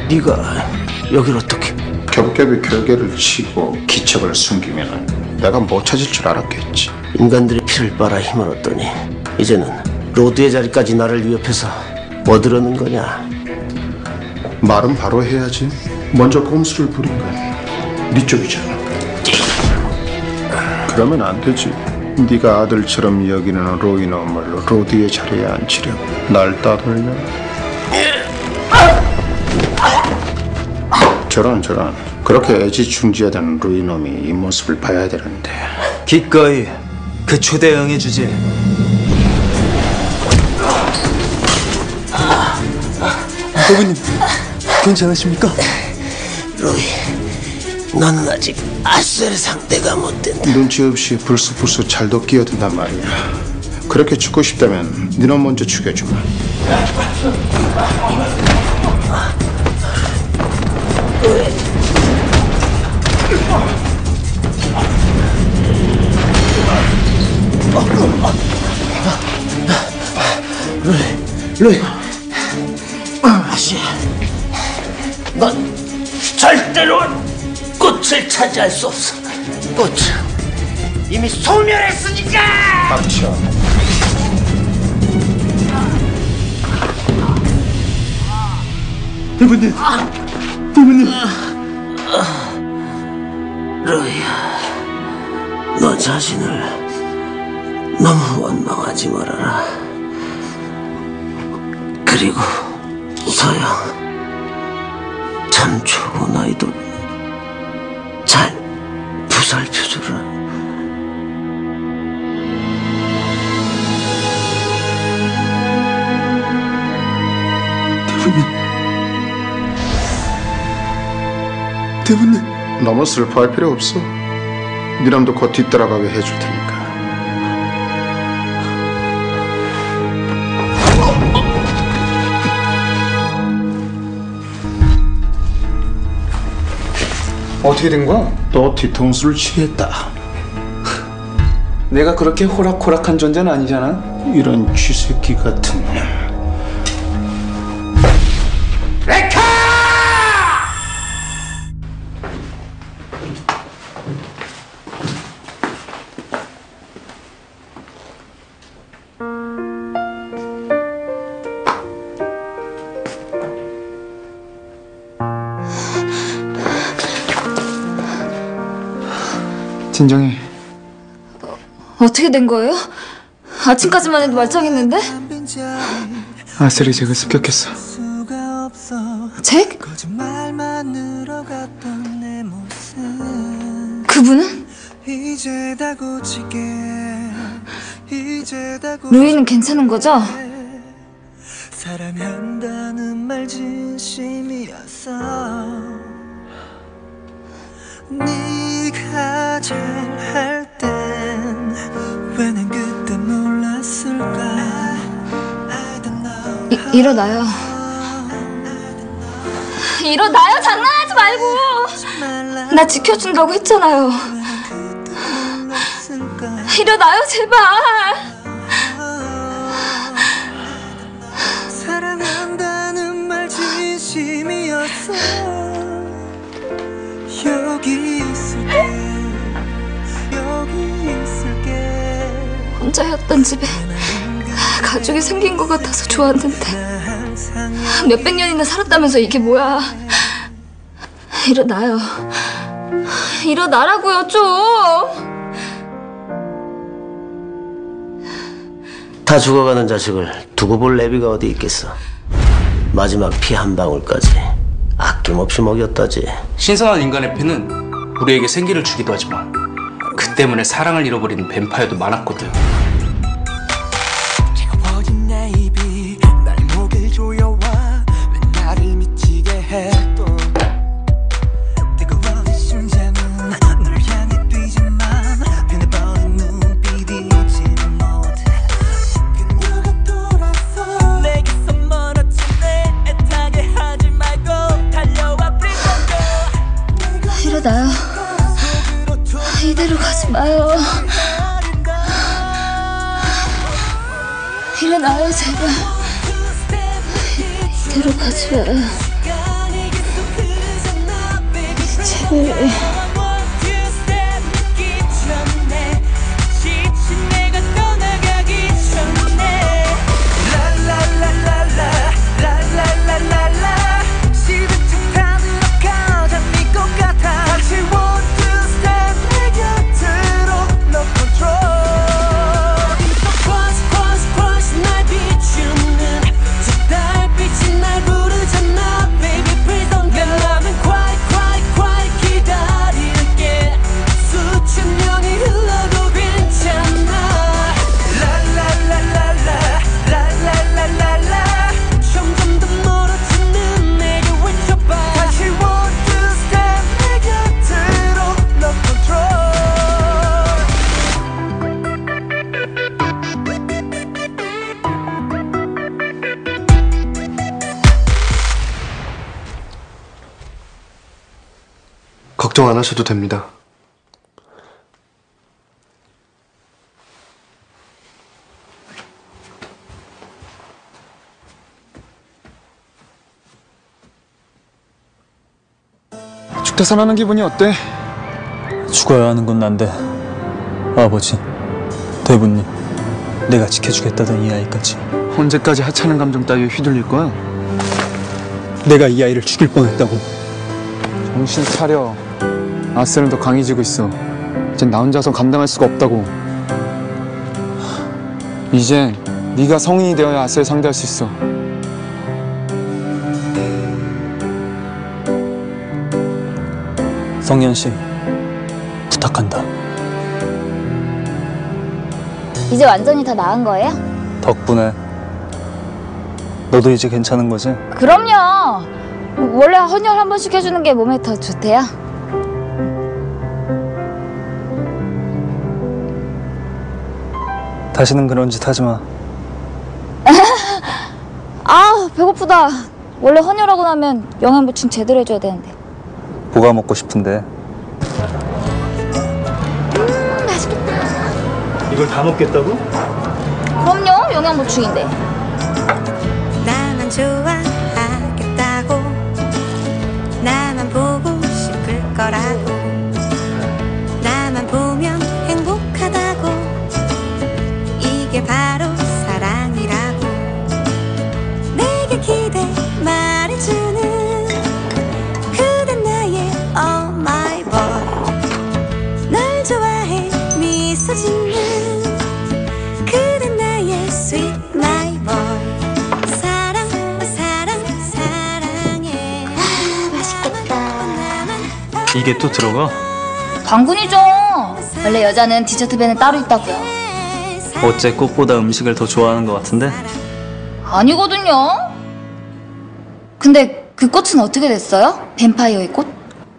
네가 여길 어떻게? 겹겹이 결계를 치고 기척을 숨기면 내가 못 찾을 줄 알았겠지. 인간들의 피를 빨아 힘을 얻더니 이제는 로드의 자리까지 나를 위협해서 뭐 들었는 거냐? 말은 바로 해야지. 먼저 꼼수를 부린 건 네 쪽이잖아. 그러면 안 되지. 네가 아들처럼 여기는 로이놈을 로드의 자리에 앉히려고 날 따돌려. 저런 그렇게 애지중지하던 로이놈이 이 모습을 봐야 되는데. 기꺼이 그 초대에 응해주지. 대부님 괜찮으십니까? 로이, 너는 아직 아셀의 상대가 못 된다. 눈치 없이 불쑥불쑥 잘도 끼어든단 말이야. 그렇게 죽고 싶다면 네가 먼저 죽여주마. 로이, 아씨, 넌 절대로 꽃을 차지할 수 없어. 꽃은 이미 소멸했으니까. 닥쳐. 대부님. 로이야, 너 자신을 너무 원망하지 말아라. 그리고 서영, 참 좋은 아이도 잘 보살펴줘라. 대부님. 너무 슬퍼할 필요 없어. 네 놈도 곧 뒤따라가게 해줄 테니까. 어떻게 된 거야? 또 뒤통수를 치겠다. 내가 그렇게 호락호락한 존재는 아니잖아. 이런 쥐새끼 같은 놈. 진정해. 어떻게 된 거예요? 아침까지만 해도 말짱했는데? 아셀이 잭을 습격했어. 잭? 그분은? 루이는 괜찮은 거죠? 사랑한다는 말 진심이었어. 네가 잘할 땐 왜 난 그때 몰랐을까. 일어나요. 일어나요. 장난하지 말고. 나 지켜준다고 했잖아요. 일어나요 제발. 사랑한다는 말 진심이었어. 여기 있을게. 혼자였던 집에 가족이 생긴 것 같아서 좋았는데 몇백 년이나 살았다면서 이게 뭐야. 일어나요. 일어나라고요 좀. 다 죽어가는 자식을 두고 볼 내비가 어디 있겠어. 마지막 피 한 방울까지 아낌없이 먹였다지. 신선한 인간의 피는 우리에게 생기를 주기도 하지만 그 때문에 사랑을 잃어버리는 뱀파이어도 많았거든. 지겨워진 내 입이 날 목을 조여와 왜 나를 미치게 했던 뜨거운 심장은 널 향해 뛰지만 변해버린 눈빛이 잊지 못해. 그녀가 돌아서 내게서 멀어진 내 애타게 하지 말고 달려와 Please don't go. 일어나요. 이대로 가지 마요. 일어나요 제발. 이대로 가지 마요. 걱정 안 하셔도 됩니다. 죽다 살아난 기분이 어때? 죽어야 하는 건 난데 아버지, 대부님, 내가 지켜주겠다던 이 아이까지. 언제까지 하찮은 감정 따위에 휘둘릴 거야? 내가 이 아이를 죽일 뻔했다고. 정신 차려. 아셀은 더 강해지고 있어. 이젠 나 혼자서 감당할 수가 없다고. 이젠 네가 성인이 되어야 아셀 상대할 수 있어. 성현 씨, 부탁한다. 이제 완전히 다 나은 거예요? 덕분에. 너도 이제 괜찮은 거지? 그럼요. 원래 헌혈 한 번씩 해주는 게 몸에 더 좋대요. 다시는 그런 짓 하지 마. 아, 배고프다. 원래 헌혈하고 나면 영양 보충 제대로 해줘야 되는데. 뭐가 먹고 싶은데? 맛있겠다. 이걸 다 먹겠다고? 그럼요, 영양 보충인데. 나만 좋아하겠다고, 나만 보고 싶을 거라고, 나만 보면 행복하다고, 이게 바로 사랑이라고 내게 기대 말해주는 그댄 나의 oh my boy. 널 좋아해 미소 짓는 그댄 나의 sweet my boy. 사랑 사랑 사랑해. 아, 맛있겠다. 이게 또 들어가? 방군이죠. 원래 여자는 디저트 배는 따로 있다고요. 어째 꽃보다 음식을 더 좋아하는 것 같은데? 아니거든요. 근데 그 꽃은 어떻게 됐어요? 뱀파이어의 꽃?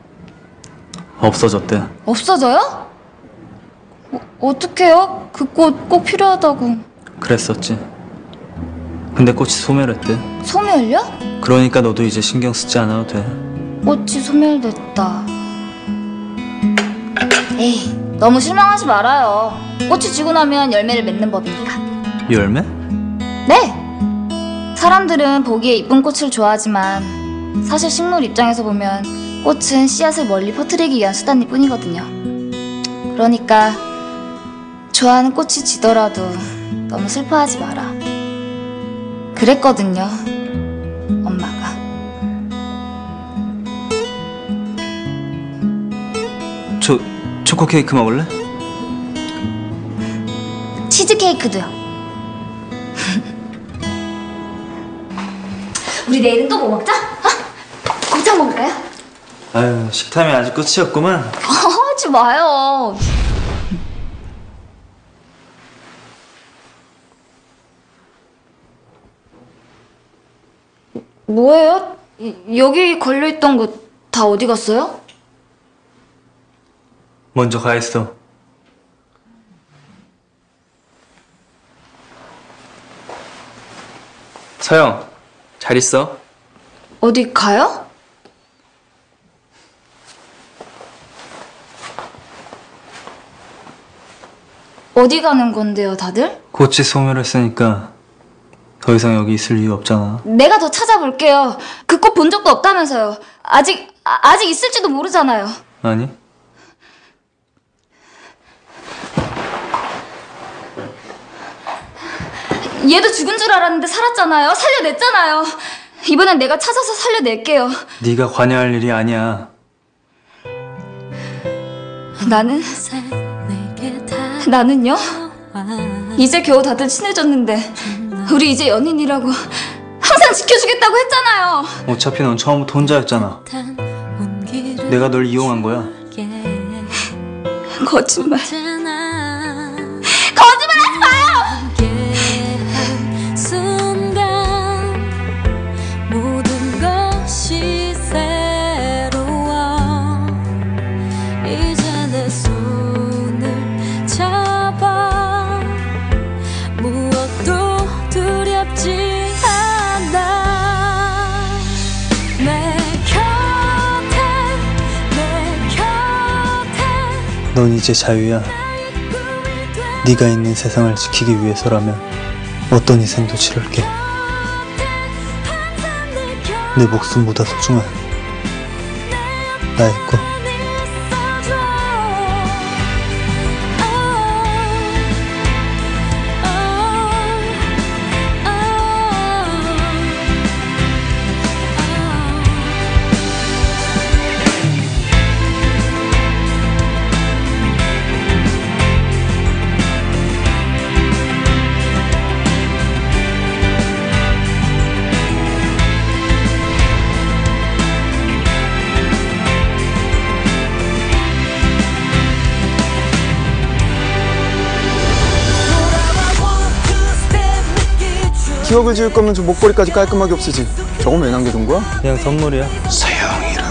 없어졌대. 없어져요? 어떡해요? 그 꽃 꼭 필요하다고. 그랬었지. 근데 꽃이 소멸했대. 소멸요? 그러니까 너도 이제 신경 쓰지 않아도 돼. 꽃이 소멸됐다. 에이, 너무 실망하지 말아요. 꽃이 지고 나면 열매를 맺는 법이니까. 열매? 네! 사람들은 보기에 이쁜 꽃을 좋아하지만 사실 식물 입장에서 보면 꽃은 씨앗을 멀리 퍼뜨리기 위한 수단일 뿐이거든요. 그러니까 좋아하는 꽃이 지더라도 너무 슬퍼하지 마라. 그랬거든요, 엄마가. 초코 케이크 먹을래? 치즈케이크도요. 우리 내일은 또 뭐 먹자? 곱창 먹을까요? 아유, 식탐이 아직 끝이었구만. 하지 마요. 뭐예요? 여기 걸려있던 거 다 어디 갔어요? 먼저 가 있어. 서영, 잘 있어? 어디 가요? 어디 가는 건데요, 다들? 꽃이 소멸했으니까 더 이상 여기 있을 이유 없잖아. 내가 더 찾아볼게요. 그 꽃 본 적도 없다면서요. 아직 있을지도 모르잖아요. 아니? 얘도 죽은 줄 알았는데 살았잖아요. 살려냈잖아요. 이번엔 내가 찾아서 살려낼게요. 네가 관여할 일이 아니야. 나는요? 이제 겨우 다들 친해졌는데 우리 이제 연인이라고 항상 지켜주겠다고 했잖아요. 어차피 넌 처음부터 혼자였잖아. 내가 널 이용한 거야. 거짓말. 거짓말하지 마요. 모든 것이 새로워. 이제 내 손을 잡아. 무엇도 두렵지 않아. 내 곁에 넌 이제 자유야. 네가 있는 세상을 지키기 위해서라면 어떤 희생도 치를게. 내 목숨보다 소중한 나의 꿈. 기억을 지을 거면 저 목걸이까지 깔끔하게 없애지. 저건 왜 남겨둔 거야? 그냥 선물이야. 서영이라